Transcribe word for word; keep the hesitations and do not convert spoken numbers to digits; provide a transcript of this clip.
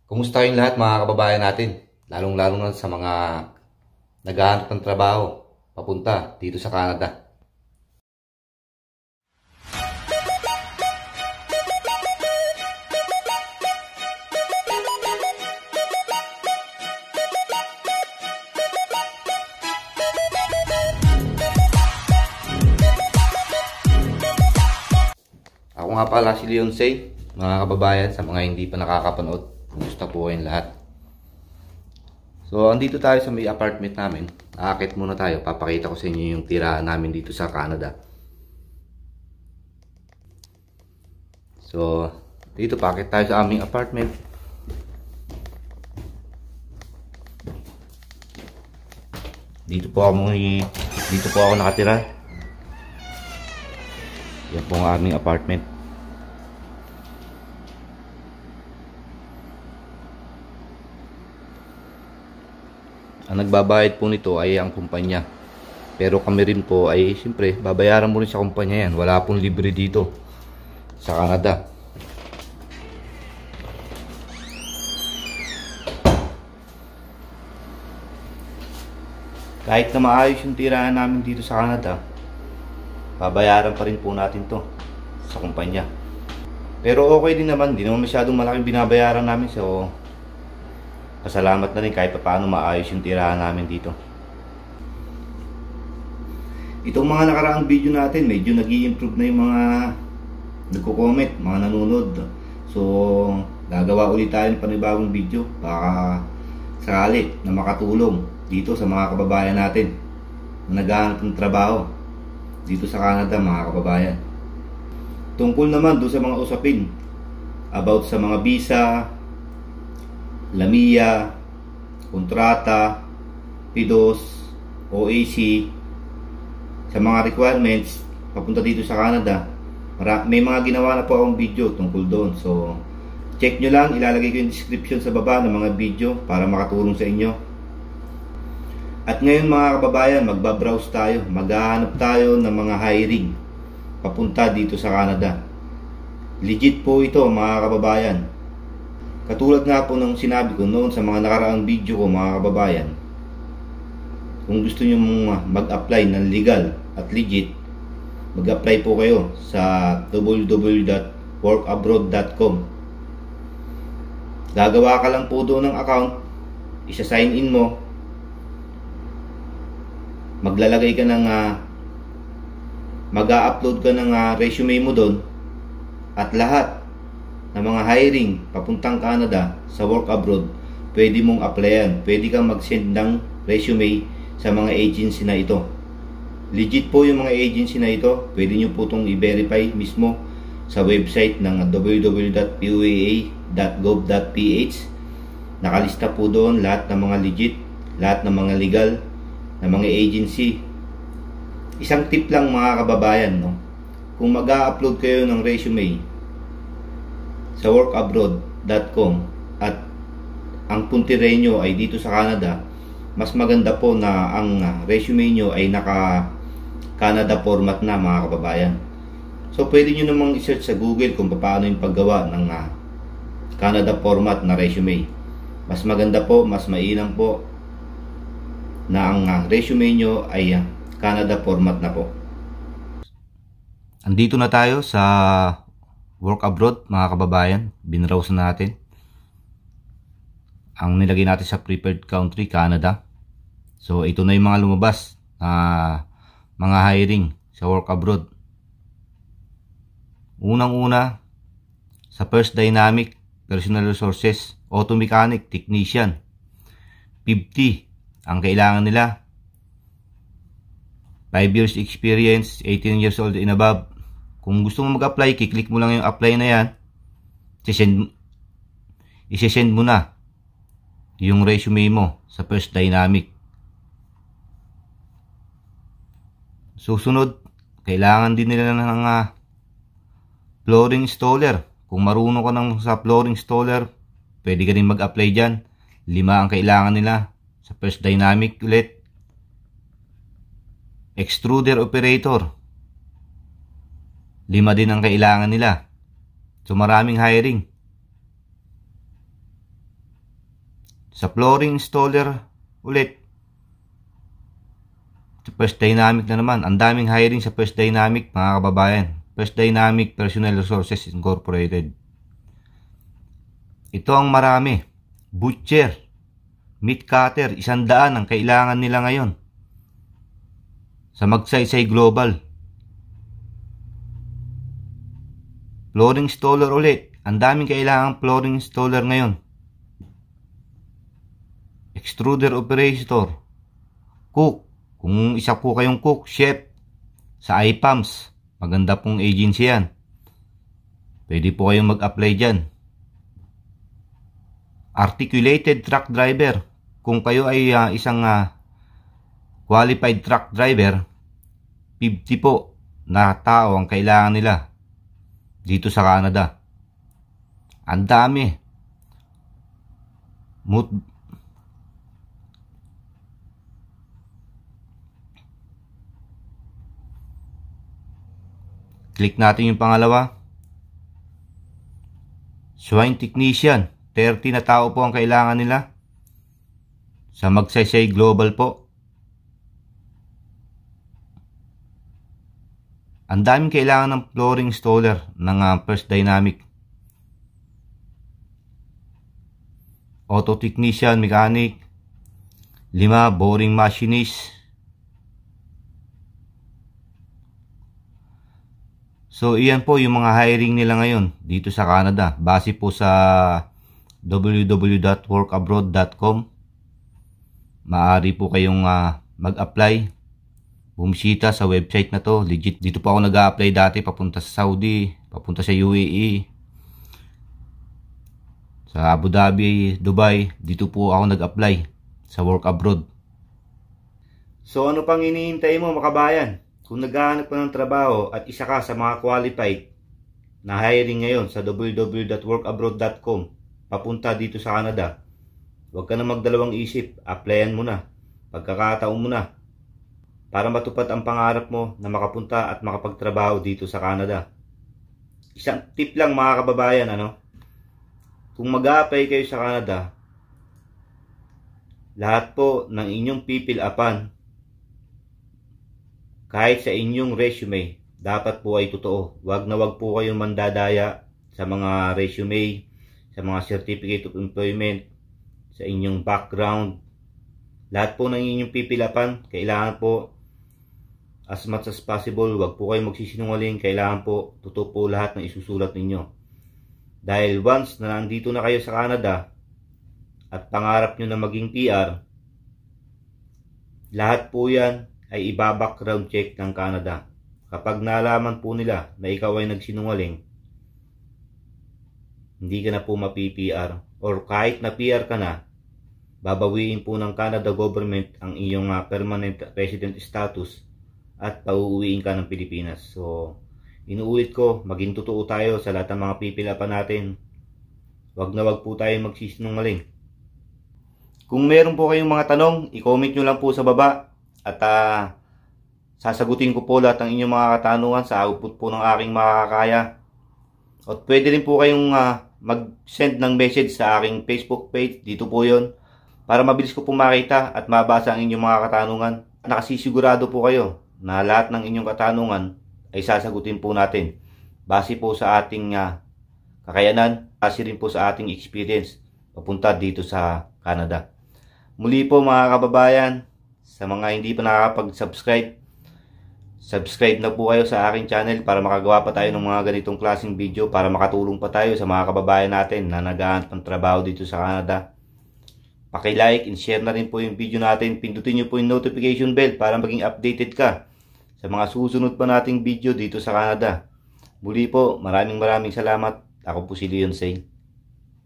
Kumusta kayong lahat mga kababayan natin? Lalong-lalo na sa mga naghahanap ng trabaho papunta dito sa Canada. Ako nga pala si Leonsay, mga kababayan, sa mga hindi pa nakakapanood. Kumusta po kayong lahat? So, andito tayo sa may apartment namin. Aakit muna tayo. Papakita ko sa inyo yung tirahan namin dito sa Canada. So, dito paakit tayo sa aming apartment. Dito po ako dito po ako nakatira. Yan po ang aming apartment. Ang nagbabayad po nito ay ang kumpanya. Pero kami rin po ay siyempre babayaran mo rin sa kumpanya yan. Wala pong libre dito sa Canada. Kahit na maayos yung tirahan namin dito sa Canada, babayaran pa rin po natin to sa kumpanya. Pero okay din naman, hindi naman masyadong malaking binabayaran namin. So pasalamat na rin kahit pa paano maayos yung tirahan namin dito. Itong mga nakaraang video natin, medyo nag-i-improve na yung mga nagko-comment, mga nanonood. So gagawa ulit tayo ng panibagong video, baka sakali na makatulong dito sa mga kababayan natin na naghahanap ng trabaho dito sa Canada, mga kababayan. Tungkol naman doon sa mga usapin about sa mga visa, Lamia, kontrata, P D O S, O A C, sa mga requirements papunta dito sa Canada, may mga ginawa na po akong video tungkol doon. So check nyo lang, ilalagay ko yung description sa baba ng mga video para makatulong sa inyo. At ngayon mga kababayan, magbabrowse tayo, maghahanap tayo ng mga hiring papunta dito sa Canada. Legit po ito mga kababayan. Katulad nga po ng sinabi ko noon sa mga nakaraang video ko mga kababayan, kung gusto nyo mag-apply ng legal at legit, mag-apply po kayo sa w w w dot work abroad dot com. Gagawa ka lang po doon ng account, isa-sign in mo, maglalagay ka ng uh, mag-a-upload ka ng uh, resume mo doon, at lahat ng mga hiring papuntang Canada sa work abroad, pwede mong applyan. Pwede kang mag-send ng resume sa mga agency na ito. Legit po yung mga agency na ito. Pwede nyo po itong i-verify mismo sa website ng w w w dot p o a a dot gov dot p h. Nakalista po doon lahat ng mga legit, lahat ng mga legal na mga agency. Isang tip lang mga kababayan, no? Kung mag-a-upload kayo ng resume sa work abroad dot com at ang puntirenyo ay dito sa Canada, mas maganda po na ang resume nyo ay naka Canada format na mga kababayan. So pwede nyo namang i-search sa Google kung paano yung paggawa ng uh, Canada format na resume. Mas maganda po, mas mainam po na ang uh, resume nyo ay uh, Canada format na po. Andito na tayo sa work abroad mga kababayan. Binrowse na natin. Ang nilagay natin sa preferred country, Canada. So ito na yung mga lumabas na uh, mga hiring sa work abroad. Unang una sa First Dynamic Personal Resources, Auto Mechanic Technician, fifty ang kailangan nila. five years experience, eighteen years old and above. Kung gusto mo mag-apply, kiklik mo lang yung apply na yan. Isesend, isesend mo na yung resume mo sa First Dynamic. Susunod, kailangan din nila ng uh, flooring installer. Kung marunong ka ng sa flooring installer, pwede ka rin mag-apply dyan. Lima ang kailangan nila sa First Dynamic ulit. Extruder operator, lima din ang kailangan nila. So maraming hiring. Sa flooring installer ulit, sa First Dynamic na naman. Ang daming hiring sa First Dynamic, mga kababayan. First Dynamic Personnel Resources Incorporated. Ito ang marami. Butcher, meat cutter, isang daan ang kailangan nila ngayon. Sa Magsaysay Global. Flooring installer ulit. Ang daming kailangan flooring installer ngayon. Extruder operator. Cook. Kung isa po kayong cook, chef. Sa I P A M S. Maganda pong agency yan. Pwede po kayong mag-apply dyan. Articulated truck driver. Kung kayo ay uh, isang uh, qualified truck driver, fifty po na tao ang kailangan nila dito sa Canada. Ang dami. Mut Click natin yung pangalawa. Swine technician. thirty na tao po ang kailangan nila. Sa Magsaysay Global po. Ang daming kailangan ng flooring installer ng uh, First Dynamic. Auto technician, mechanic. Lima, boring machinist. So, iyan po yung mga hiring nila ngayon dito sa Canada. Base po sa w w w dot work abroad dot com. Maaari po kayong uh, mag-apply. Bumisita sa website na to. Legit. Dito po ako nag-a-apply dati papunta sa Saudi, papunta sa U A E, sa Abu Dhabi, Dubai. Dito po ako nag-apply sa work abroad. So ano pang hinihintay mo, makabayan? Kung naghahanap ka ng trabaho at isa ka sa mga qualified na hiring ngayon sa w w w dot work abroad dot com papunta dito sa Canada, huwag ka na magdalawang isip, applyan mo na, pagkakataon mo na para matupad ang pangarap mo na makapunta at makapagtrabaho dito sa Canada. Isang tip lang mga kababayan, ano? Kung mag-a-apply kayo sa Canada, lahat po ng inyong pipil-apan, kahit sa inyong resume, dapat po ay totoo. Wag na wag po kayong mandadaya sa mga resume, sa mga certificate of employment, sa inyong background. Lahat po ng inyong pipilapan, kailangan po as much as possible, wag po kayong magsisinungaling. Kailangan po totoo po lahat ng isusulat ninyo. Dahil once na nandito na kayo sa Canada at pangarap nyo na maging P R, lahat po yan ay iba-background check ng Canada. Kapag nalaman po nila na ikaw ay nagsinungaling, hindi ka na po mapi-P R. Or kahit na P R ka na, babawiin po ng Canada government ang iyong uh, permanent resident status at pauuwiin ka ng Pilipinas. So, inuulit ko, maging totoo tayo sa lahat ng mga pipilapan natin. Wag na wag po tayo magsisinungaling. Kung meron po kayong mga tanong, i-comment nyo lang po sa baba. At uh, sasagutin ko po lahat ng inyong mga katanungan sa output po ng aking makakaya. At pwede rin po kayong uh, mag-send ng message sa aking Facebook page. Dito po yon para mabilis ko po makita at mabasa ang inyong mga katanungan. Nakasisigurado po kayo na lahat ng inyong katanungan ay sasagutin po natin. Base po sa ating uh, kakayanan, base rin po sa ating experience papunta dito sa Canada. Muli po mga kababayan, sa mga hindi pa nakakapag-subscribe, subscribe na po kayo sa aking channel para makagawa pa tayo ng mga ganitong klaseng video para makatulong pa tayo sa mga kababayan natin na naghahanap ng trabaho dito sa Canada. Paki-like and share na rin po yung video natin. Pindutin nyo po yung notification bell para maging updated ka sa mga susunod pa nating video dito sa Canada. Muli po, maraming maraming salamat. Ako po si Leon Say.